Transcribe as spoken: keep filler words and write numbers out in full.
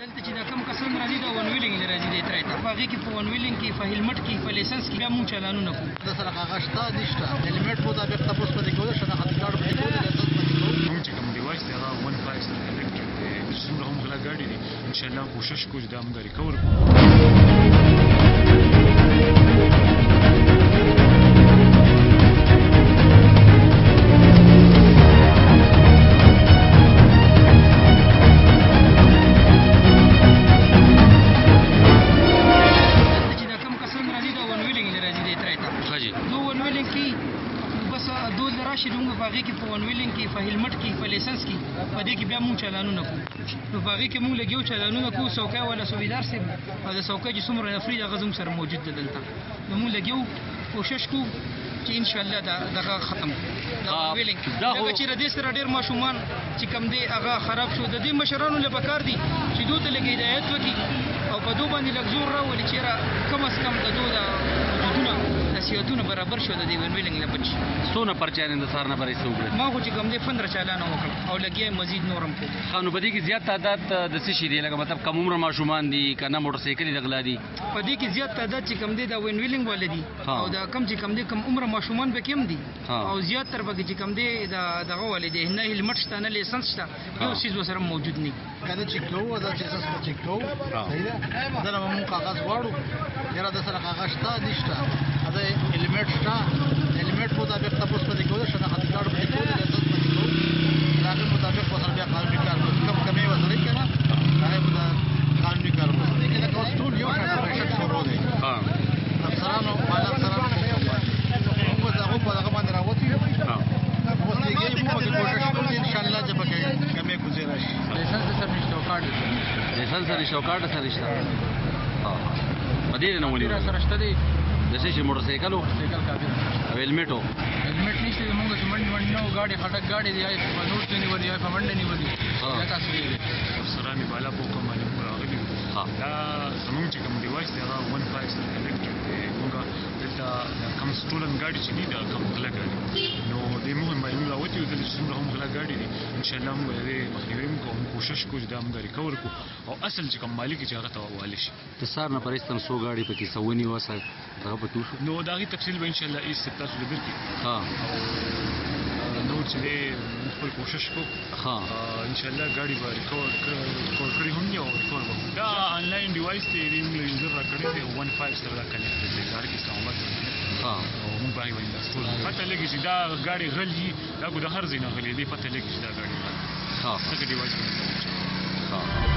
دلته چې دا کم کسان راځي دا ون ویلینګ نه راځي دی ترې ته په هغې کې په ون ویلینګ کې په هیلمټ کې په لیسنس کې بیا مونږ چالانونه کوو د سره کاغذ شته نشته هیلمټ مطابق تپوس پرې کول شناخت کارت پرې کول لیسنس پرې کول موږ چې کوم ډیوایس دی هغه ون فایو سره الکتریک دی چې څومره هم غلا ګاډي دي ان شاء الله کوشش کوو چې دا موږ ریکور کړو راشي دومره په هغې کې په ون ویلینګ کې په هیلمټ کې په لیسنس کې په دې کې بیا مونږ چالانونه کوو نو په هغې کې مونږ لګیو چالانونه کوو څوکۍ والا سوبیدار صاحب او د څوکۍ چې څومره نفري هغه زموږ سره موجود ده دلته نو مونږ لګیو کوشش کوو چې انشاءالله دغه ختم کړو د ویلینګ ځکه چې د دې سره ډېر ماشومان چې کوم دی هغه خراب شو د دې مشرانو له پکار دي چې دوی ته لږ هدایت وکړي او په دوی باندې لږ زور راولي چې یاره کم از کم د دوی د حدودونه نصیحتونه برابر شو د دې ون ویلینګ نه بچ څونه پرچانې د سهار نه برې څه وکړل ما خو چې کوم دی پندره چالانه وکړل او لګیا مزید نورم کوو ښه نو په دې کې زیات تعداد د څه شي دی لکه مطلب کم عمره ماشومان دي که نه موټرسایکلې د غلا دي په دې کې زیات تعداد چې کوم دی د ون ویلینګ والے دي او د کم چې کوم دی کم عمره ماشومان به کم دي او زیات تر به چې کوم دی د دغه والے دی نه هیلمټ شته نه لیسنس شته یو څیز ورسره موجود نه کله چې کوو دا چې تاسو چې کوو صحیح ده دا نو موږ کاغذ غواړو یاره د سره کاغذ شته نشته دا هیلمټ شته هیلمټ مطابق تاسو په دې کوو شناخت کارت په دې کوو لیسنس په دې کوو هغه مطابق وسره بیا قانوني کارونه کم کمې وسره کنه هغه په قانوني کارونه کې دا کوم ټول یو شان پېښه شروع دي ها افسرانو بالا افسرانو موږ دا په هغه باندې راوځي ها اوس لګي موږ کوشش کوو ان شاء الله چې پکې کمې کوزي راشي لیسنس سره نشته او کارت لیسنس سره نشته او کارت سره نشته ها مدې نه ونی سره شته دی د څه شي موټرسایکل او سایکل کافي او هیلمټ او هیلمټ نشته موږ چې منډ منډ نو ګاډي خټک ګاډي دی آی په نور څه نیولې آی په منډه نیولې دا تاسو دی افسرانو بالا په کوم باندې راغلي ها دا زموږ چې کوم ډیوایس دی هغه ون فایو سره الکتریک دی موږ دلته کوم سټولن ګاډي چې دي دا کوم غلا ګاډي نو د موږ باندې راوتی او د څومره هم غلا ګاډي دي ان شاء الله موږ یې مخنیوي کوو کوشش کوو چې دا موږ ریکور کړو او اصل چې کوم مالک چې هغه ته والی شي د سار نه پرېستم سو ګاډي پکې سونی وسه دا به توشو نو دا غي تفصیل به ان شاء الله ایس تاسو لدر کی ها نو چې خپل کوشش کو ها ان شاء الله ګاډي به ریکور ریکور کړی هم یو ریکور به دا انلاین ډیوایس دی موږ یوزر را کړی دی ون فایو سره کنیکټ دی دا کې اسلام آباد ها او موږ باندې باندې ټول پته لګی چې دا ګاډي غلی دا کو د هر ځای نه غلی دی پته لګی چې دا ګاډي ها څه ډیوایس ها